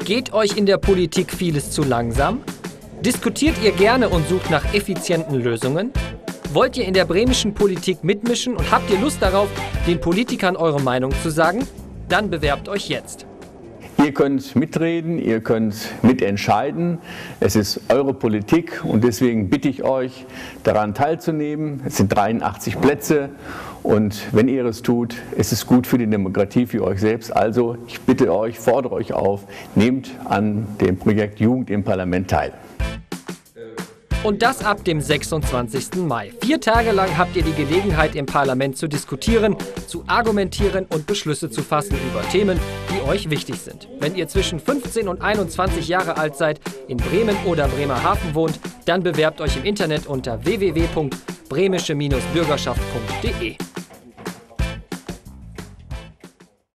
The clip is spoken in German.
Geht euch in der Politik vieles zu langsam? Diskutiert ihr gerne und sucht nach effizienten Lösungen? Wollt ihr in der bremischen Politik mitmischen und habt ihr Lust darauf, den Politikern eure Meinung zu sagen? Dann bewerbt euch jetzt. Ihr könnt mitreden, ihr könnt mitentscheiden. Es ist eure Politik und deswegen bitte ich euch, daran teilzunehmen. Es sind 83 Plätze und wenn ihr es tut, ist es gut für die Demokratie, für euch selbst. Also ich bitte euch, fordere euch auf, nehmt an dem Projekt Jugend im Parlament teil. Und das ab dem 26. Mai. 4 Tage lang habt ihr die Gelegenheit, im Parlament zu diskutieren, zu argumentieren und Beschlüsse zu fassen über Themen, die euch wichtig sind. Wenn ihr zwischen 15 und 21 Jahre alt seid, in Bremen oder Bremerhaven wohnt, dann bewerbt euch im Internet unter www.bremische-bürgerschaft.de.